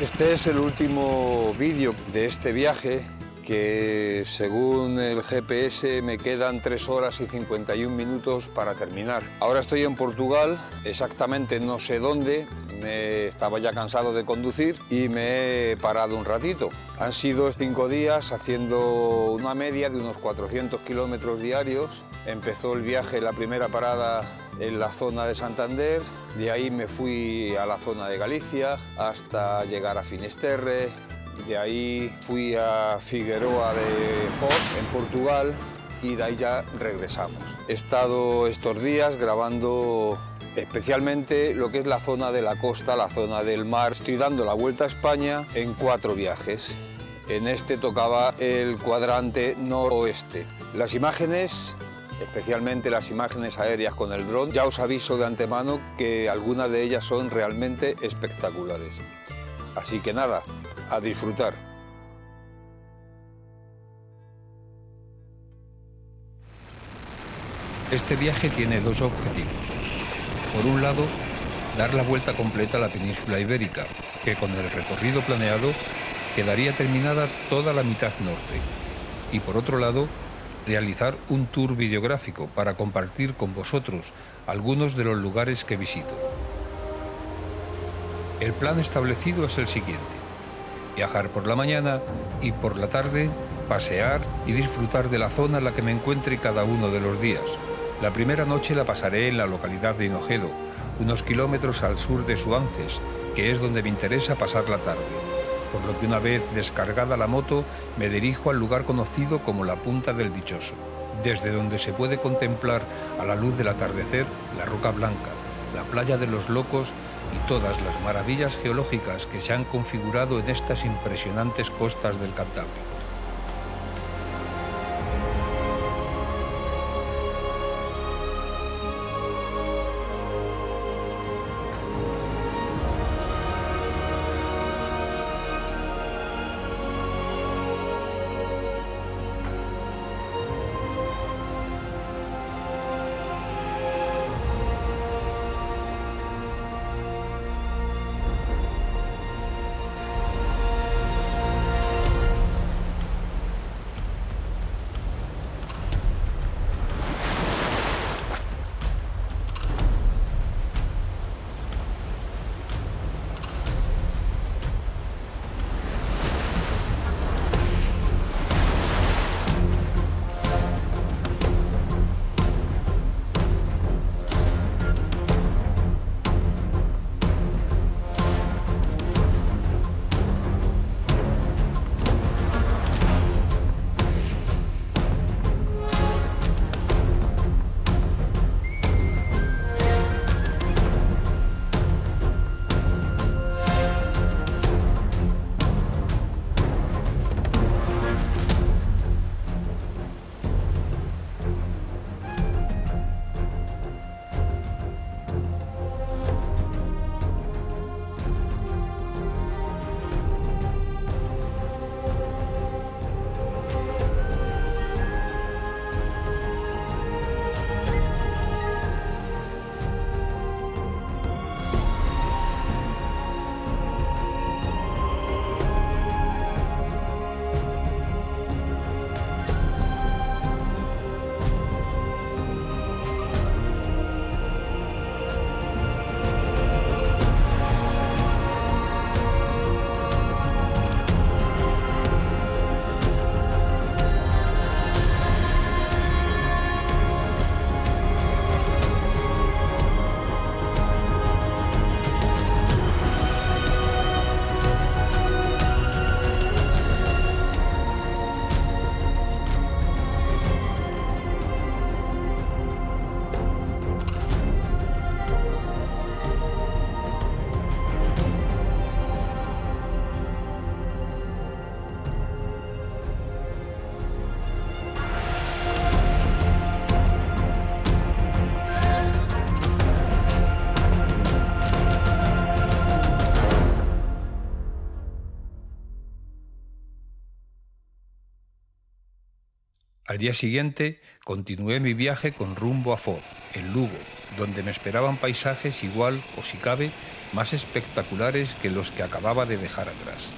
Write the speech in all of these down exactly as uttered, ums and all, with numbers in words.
Este es el último vídeo de este viaje, que según el G P S me quedan tres horas y cincuenta y un minutos para terminar. Ahora estoy en Portugal, exactamente no sé dónde, me estaba ya cansado de conducir y me he parado un ratito. Han sido cinco días haciendo una media de unos cuatrocientos kilómetros diarios. Empezó el viaje, la primera parada en la zona de Santander, de ahí me fui a la zona de Galicia hasta llegar a Finisterre. De ahí fui a Figueroa de Foz, en Portugal, y de ahí ya regresamos. He estado estos días grabando especialmente lo que es la zona de la costa, la zona del mar. Estoy dando la vuelta a España en cuatro viajes. En este tocaba el cuadrante noroeste. Las imágenes, especialmente las imágenes aéreas con el dron, ya os aviso de antemano que algunas de ellas son realmente espectaculares. Así que nada, a disfrutar. Este viaje tiene dos objetivos. Por un lado, dar la vuelta completa a la península ibérica, que con el recorrido planeado quedaría terminada toda la mitad norte. Y por otro lado, realizar un tour videográfico para compartir con vosotros algunos de los lugares que visito. El plan establecido es el siguiente: viajar por la mañana y por la tarde pasear y disfrutar de la zona en la que me encuentre cada uno de los días. La primera noche la pasaré en la localidad de Hinojedo, unos kilómetros al sur de Suances, que es donde me interesa pasar la tarde. Por lo que una vez descargada la moto me dirijo al lugar conocido como la Punta del Dichoso, desde donde se puede contemplar a la luz del atardecer la Roca Blanca, la Playa de los Locos y todas las maravillas geológicas que se han configurado en estas impresionantes costas del Cantábrico. Al día siguiente continué mi viaje con rumbo a Foz, en Lugo, donde me esperaban paisajes igual, o si cabe, más espectaculares que los que acababa de dejar atrás.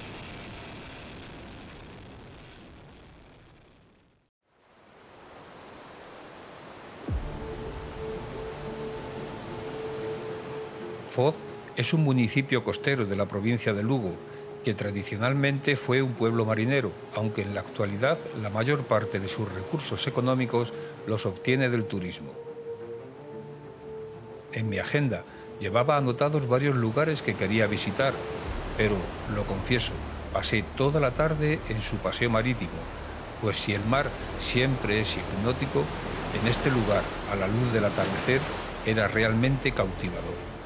Foz es un municipio costero de la provincia de Lugo, que tradicionalmente fue un pueblo marinero, aunque en la actualidad la mayor parte de sus recursos económicos los obtiene del turismo. En mi agenda llevaba anotados varios lugares que quería visitar, pero, lo confieso, pasé toda la tarde en su paseo marítimo, pues si el mar siempre es hipnótico, en este lugar, a la luz del atardecer, era realmente cautivador.